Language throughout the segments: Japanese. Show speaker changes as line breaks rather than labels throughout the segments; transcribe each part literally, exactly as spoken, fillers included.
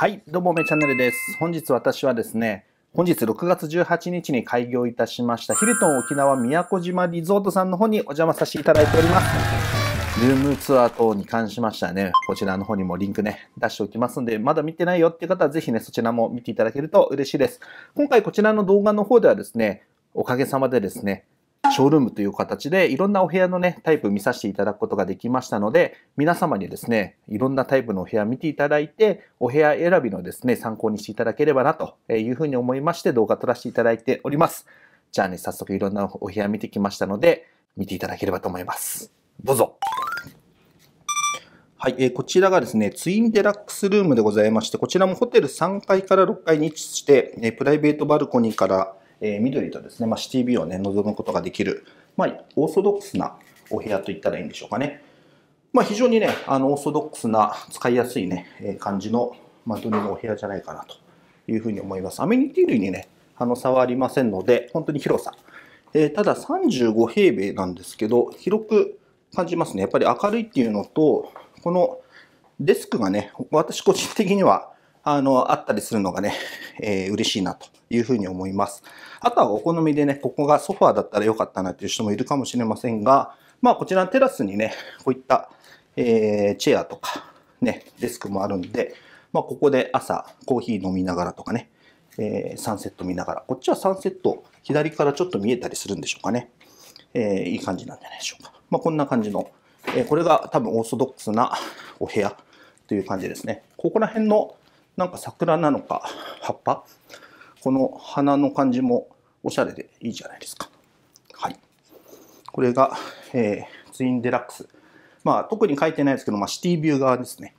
はい、どうも、めチャンネルです。本日私はですね、本日ろくがつじゅうはちにちに開業いたしましたヒルトン沖縄宮古島リゾートさんの方にお邪魔させていただいております。ルームツアー等に関しましてはね、こちらの方にもリンクね、出しておきますんで、まだ見てないよっていう方はぜひね、そちらも見ていただけると嬉しいです。今回こちらの動画の方ではですね、おかげさまでですね、ショールームという形でいろんなお部屋のね、タイプ見させていただくことができましたので、皆様にですね、いろんなタイプのお部屋見ていただいて、お部屋選びのですね、参考にしていただければなというふうに思いまして動画撮らせていただいております。じゃあね、早速いろんなお部屋見てきましたので、見ていただければと思います。どうぞ。はい、えー、こちらがですね、ツインデラックスルームでございまして、こちらもホテルさんがいからろっかいに位置して、えー、プライベートバルコニーからえー、緑とですね、まあ、シティビューをね、望むことができる、まあ、オーソドックスなお部屋といったらいいんでしょうかね。まあ、非常にね、あの、オーソドックスな、使いやすいね、えー、感じの間取りのお部屋じゃないかなというふうに思います。アメニティ類にね、あの、差はありませんので、本当に広さ。えー、たださんじゅうごへいべいなんですけど、広く感じますね。やっぱり明るいっていうのと、このデスクがね、私個人的には、あの、あったりするのがね、えー、嬉しいなというふうに思います。あとはお好みでね、ここがソファーだったらよかったなという人もいるかもしれませんが、まあこちらのテラスにね、こういった、えー、チェアとか、ね、デスクもあるんで、まあここで朝コーヒー飲みながらとかね、えー、サンセット見ながら、こっちはサンセット左からちょっと見えたりするんでしょうかね。えー、いい感じなんじゃないでしょうか。まあこんな感じの、えー、これが多分オーソドックスなお部屋という感じですね。ここら辺のなんか桜なのか葉っぱ、この花の感じもおしゃれでいいじゃないですか。はい。これが、えー、ツインデラックス。まあ特に書いてないですけど、まあ、シティビュー側ですね。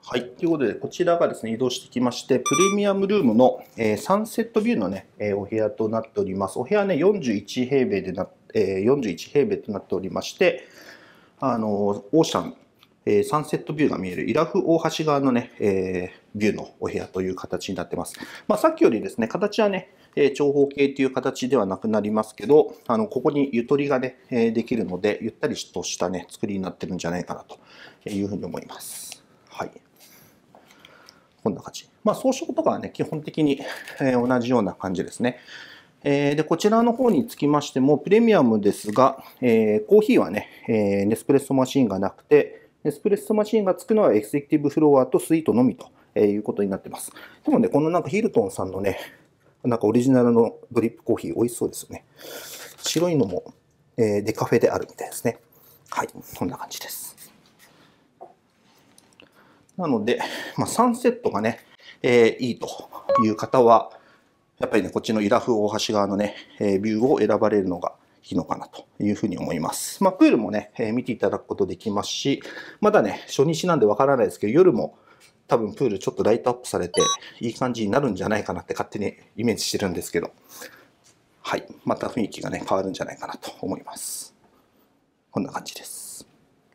はい。ということで、こちらがですね、移動してきまして、プレミアムルームの、えー、サンセットビューのね、えー、お部屋となっております。お部屋ね、よんじゅういち平米でな、えー、よんじゅういち平米となっておりまして、あの、オーシャン、えー、サンセットビューが見える伊良部大橋側のね、えー、ビューのお部屋という形になってます。まあ、さっきよりですね、形はね、えー、長方形という形ではなくなりますけど、あの、ここにゆとりがね、えー、できるので、ゆったりとしたね、作りになってるんじゃないかなというふうに思います。はい。こんな感じ。まあ、装飾とかはね、基本的に同じような感じですね。で、こちらの方につきましても、プレミアムですが、えー、コーヒーはね、えー、ネスプレッソマシンがなくて、ネスプレッソマシンがつくのはエグゼクティブフロアとスイートのみということになってます。でもね、このなんかヒルトンさんのね、なんかオリジナルのドリップコーヒー美味しそうですよね。白いのも、えー、デカフェであるみたいですね。はい、こんな感じです。なので、まあ、サンセットがね、えー、いいという方は、やっぱりね、こっちの伊良部大橋側のね、えー、ビューを選ばれるのがいいのかなというふうに思います。まあ、プールもね、えー、見ていただくことできますし、まだね、初日なんでわからないですけど、夜も多分プールちょっとライトアップされて、いい感じになるんじゃないかなって勝手にイメージしてるんですけど、はい、また雰囲気がね、変わるんじゃないかなと思います。こんな感じです。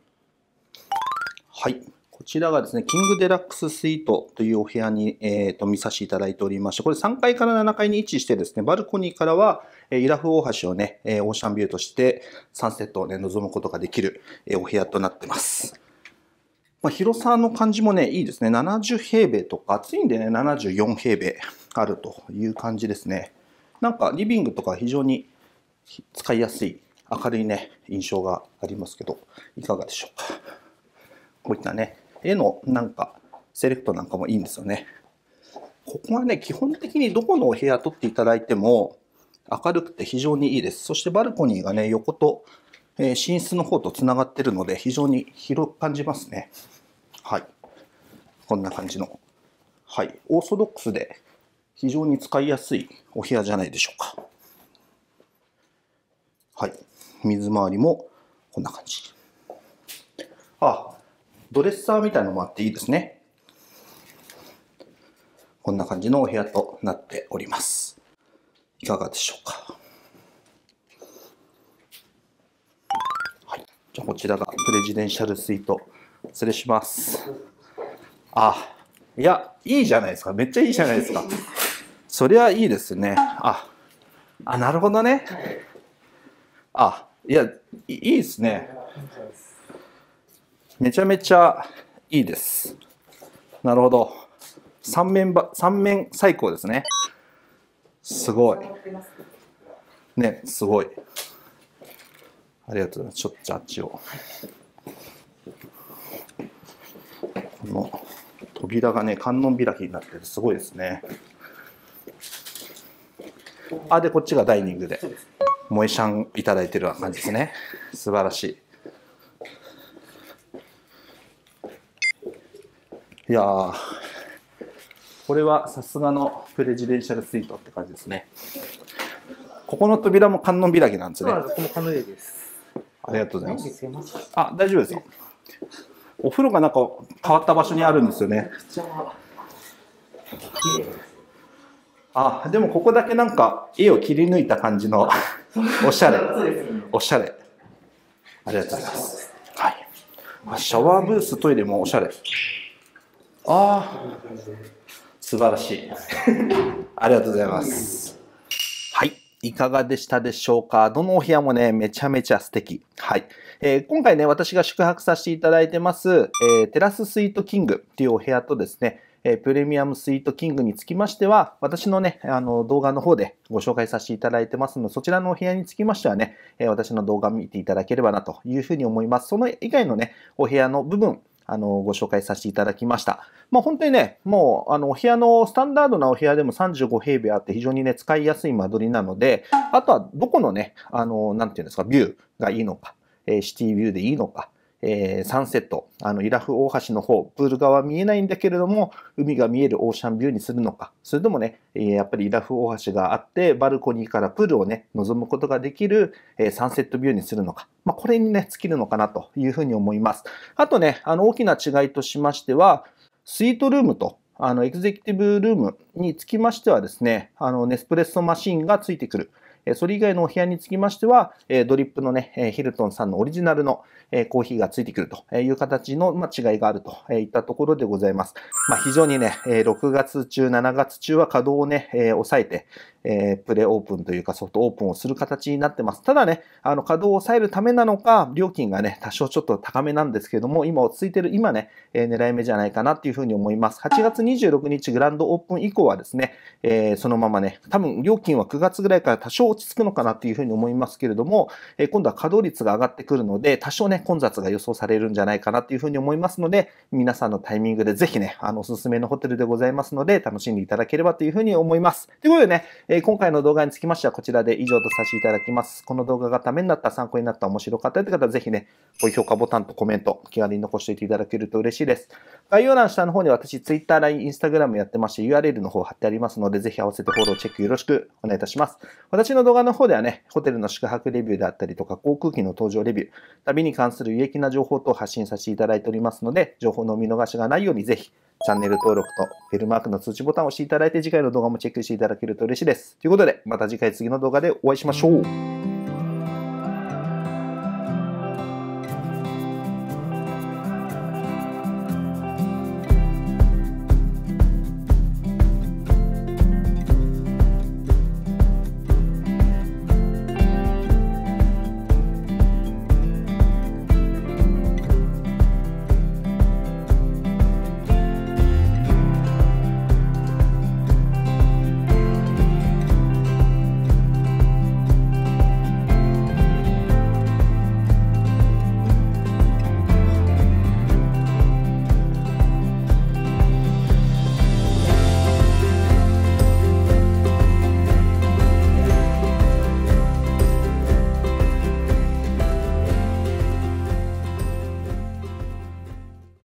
はい。こちらがですね、キングデラックススイートというお部屋に、えー、と見させていただいておりまして、これさんがいからななかいに位置してですね、バルコニーからは、伊良部大橋をね、オーシャンビューとしてサンセットをね、望むことができるお部屋となってます。まあ、広さの感じもね、いいですね。ななじゅう平米とか、暑いんでね、ななじゅうよん平米あるという感じですね。なんかリビングとか非常に使いやすい、明るいね、印象がありますけど、いかがでしょうか。こういったね、絵のなんかセレクトなんかもいいんですよね。ここはね、基本的にどこのお部屋取っていただいても明るくて非常にいいです。そしてバルコニーがね、横と、えー、寝室の方とつながってるので非常に広く感じますね。はい。こんな感じの。はい。オーソドックスで非常に使いやすいお部屋じゃないでしょうか。はい。水回りもこんな感じ。あ、ドレッサーみたいなのもあっていいですね。こんな感じのお部屋となっております。いかがでしょうか。はい。じゃあこちらがプレジデンシャルスイート。失礼します。あ、いや、いいじゃないですか。めっちゃいいじゃないですか。そりゃいいですね。あ、あ、なるほどね。あ、いや、いいですね。めちゃめちゃいいです。なるほど。三面ば、三面最高ですね。すごい。ね、すごい。ありがとうございます。ちょっとあっちを。この扉がね、観音開きになっててすごいですね。あ、で、こっちがダイニングで、萌えシャンいただいてるような感じですね。素晴らしい。いやー、これはさすがのプレジデンシャルスイートって感じですね。ここの扉も観音開きなんですね。
ここも観音開きです。
ありがとうございます。あ、大丈夫ですよ。お風呂がなんか変わった場所にあるんですよね。あ、でもここだけなんか絵を切り抜いた感じのおしゃれ。おしゃれ。ありがとうございます。はい。シャワーブース、トイレもおしゃれ。ああ、素晴らしい。ありがとうございます。はい。いかがでしたでしょうか。どのお部屋もね、めちゃめちゃ素敵。はい。えー、今回ね、私が宿泊させていただいてます、えー、テラススイートキングっていうお部屋とですね、えー、プレミアムスイートキングにつきましては、私のね、あの動画の方でご紹介させていただいてますので、そちらのお部屋につきましてはね、えー、私の動画見ていただければなというふうに思います。その以外のね、お部屋の部分、あの、ご紹介させていただきました。まあ本当にね、もう、あの、お部屋の、スタンダードなお部屋でもさんじゅうご平米あって非常にね、使いやすい間取りなので、あとはどこのね、あの、なんていうんですか、ビューがいいのか、えー、シティビューでいいのか、えー、サンセット、あの、伊良部大橋の方、プール側は見えないんだけれども、海が見えるオーシャンビューにするのか、それともね、えー、やっぱり伊良部大橋があって、バルコニーからプールをね、望むことができる、えー、サンセットビューにするのか、まあ、これにね、尽きるのかなというふうに思います。あとね、あの、大きな違いとしましては、 スイートルームと、あの、エグゼクティブルームにつきましてはですね、あの、ネスプレッソマシンがついてくる。それ以外のお部屋につきましては、ドリップのね、ヒルトンさんのオリジナルのコーヒーがついてくるという形の違いがあるといったところでございます。まあ、非常にね、ろくがつ中、しちがつ中は稼働をね、抑えて、プレオープンというかソフトオープンをする形になってます。ただね、あの稼働を抑えるためなのか、料金がね、多少ちょっと高めなんですけれども、今落ち着いてる今ね、狙い目じゃないかなっていうふうに思います。はちがつにじゅうろくにちグランドオープン以降はですね、そのままね、多分料金はくがつぐらいから多少落ち着くのかなっていうふうに思いますけれども、今度は稼働率が上がってくるので、多少ね、混雑が予想されるんじゃないかなっていうふうに思いますので、皆さんのタイミングでぜひね、あの、おすすめのホテルでございますので、楽しんでいただければというふうに思います。ということでね、今回の動画につきましてはこちらで以上とさせていただきます。この動画がためになった、参考になった、面白かったという方はぜひね、高評価ボタンとコメント、気軽に残しておいていただけると嬉しいです。概要欄下の方に私、Twitter、ライン、Instagram やってまして、ユーアールエル の方貼ってありますので、ぜひ合わせてフォロー、チェックよろしくお願いいたします。私の動画の方ではね、ホテルの宿泊レビューであったりとか、航空機の搭乗レビュー、旅に関する有益な情報等を発信させていただいておりますので、情報のお見逃しがないようにぜひ、チャンネル登録とベルマークの通知ボタンを押していただいて、次回の動画もチェックしていただけると嬉しいです。ということで、また次回次の動画でお会いしましょう。